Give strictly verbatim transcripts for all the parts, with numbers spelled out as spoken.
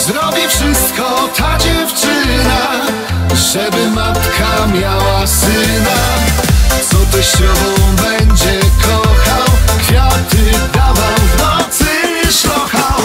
Zrobi wszystko ta dziewczyna, żeby matka miała syna. Co teściową będzie kochał, kwiaty dawał, w nocy szlochał.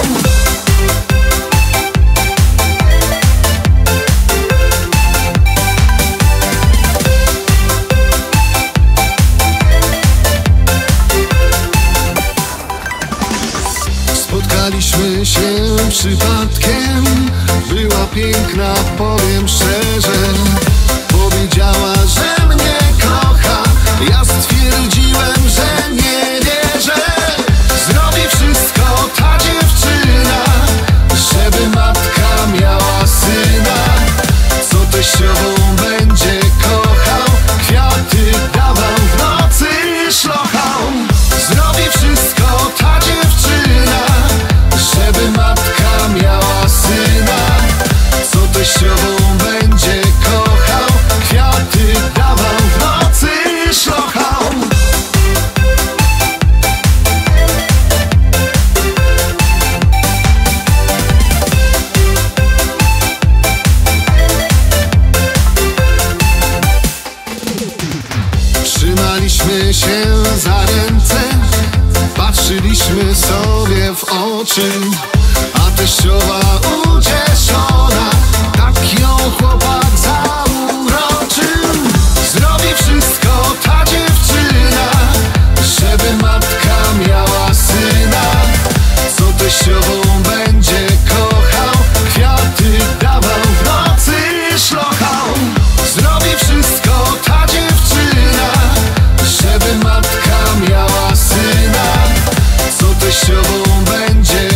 Spotkaliśmy się przypadkiem, była piękna, powiem szczerze. Powiedziała, że mnie kocha, ja stwierdziłem, że nie wierzę. Zrobi wszystko ta dziewczyna, żeby matka miała syna. Co teściową będzie kochał, kwiaty dawał, w nocy szlochał. Zrobi wszystko ta dziewczyna, żeby matka miała syna. Co teściową będzie kochał, kwiaty dawał, w nocy szlochał. Trzymaliśmy się za ręce, patrzyliśmy sobie w oczy, a teściowa ucieszona, tak ją chłopak zauroczył. Zrobi wszystko ta dziewczyna, żeby matka miała syna. Co teściową będzie kochał, kwiaty dawał, w nocy szlochał. Zrobi wszystko ta dziewczyna, żeby matka miała syna. Co teściową będzie